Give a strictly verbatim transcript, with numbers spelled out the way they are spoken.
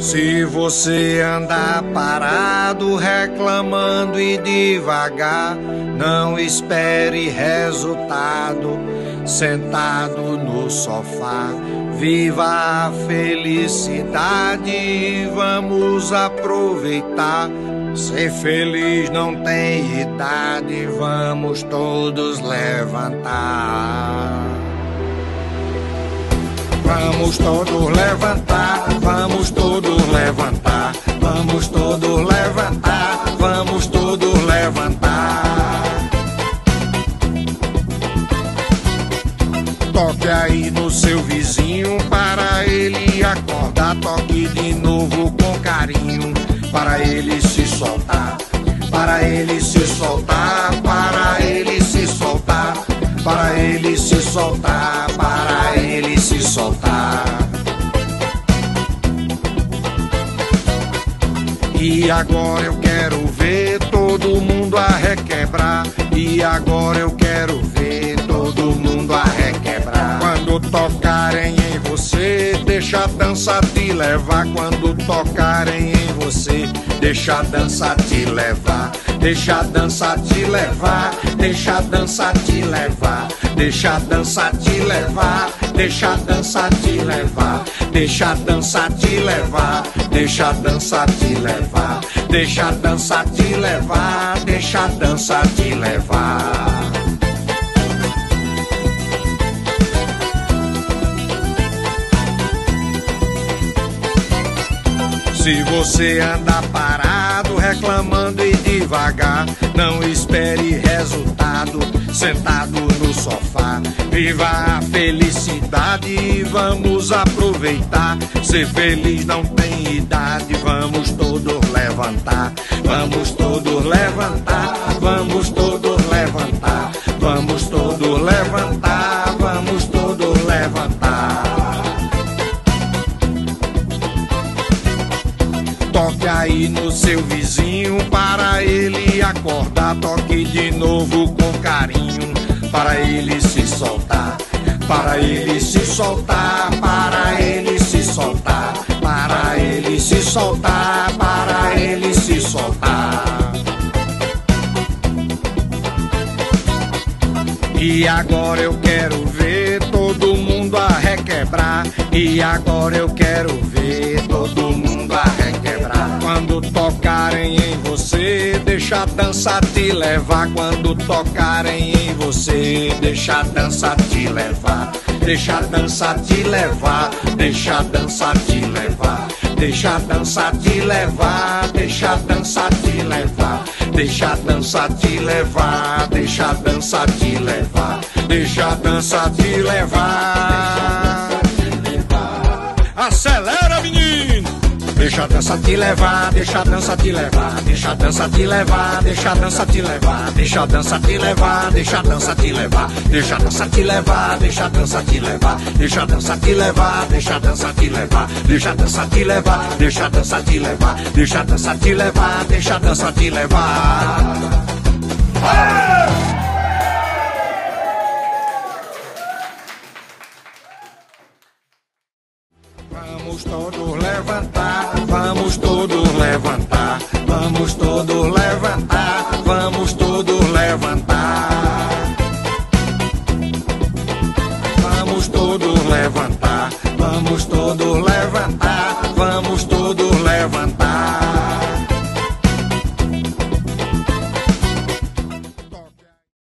Se você andar parado, reclamando e devagar, não espere resultado sentado no sofá. Viva a felicidade e vamos aproveitar. Ser feliz não tem idade, vamos todos levantar. Vamos todos levantar, vamos todos levantar, vamos todos levantar, vamos todos levantar. Toque aí no seu vizinho para ele acordar, toque de novo com carinho para ele se soltar, para ele se soltar, para ele se soltar, para ele se soltar, para ele se soltar. E agora eu quero ver todo mundo a requebrar. E agora eu quero ver todo mundo a requebrar. Quando tocarem em você, deixa a dança te levar. Quando tocarem em você, deixa a dança te levar. Deixa a dança te levar, deixa a dança te levar, deixa a dança te levar, deixa a dança te levar, deixa a dança te levar, deixa a dança te levar, deixa a dança te levar, deixa a dança te levar. Se você anda parado, reclamando e devagar, não espere resultado sentado no sofá. Viva a felicidade e vamos aproveitar. Ser feliz não tem idade, vamos todos levantar. Vamos todos levantar, vamos todos levantar, vamos todos levantar, vamos todos levantar. Toque aí no seu vizinho para ele acordar. Toque de novo com carinho para ele se soltar, para ele se soltar, para ele se soltar, para ele se soltar, para ele se soltar. E agora eu quero ver todo mundo a requebrar. E agora eu quero ver todo mundo a requebrar. Quando tocarem em você, deixa a dança te levar. Quando tocarem em você, deixa a dança te levar. Deixa a dança te levar, deixa a dança te levar, deixa a dança te levar, deixa a dança te levar, deixa a dança te levar, deixa a dança te levar, deixa a dança te levar. Acelera, menino! Deixa a dança te levar, deixa a dança te levar, deixa a dança te levar, deixa a dança te levar, deixa a dança te levar, deixa a dança te levar, deixa a dança te levar, deixa a dança te levar, deixa a dança te levar, deixa a dança te levar, deixa a dança te levar, deixa a dança te levar, deixa a dança te levar, deixa a dança te levar. Vamos todos levantar, vamos todos levantar, vamos todos levantar, vamos todos levantar. Vamos todos levantar, vamos todos levantar, vamos todos levantar.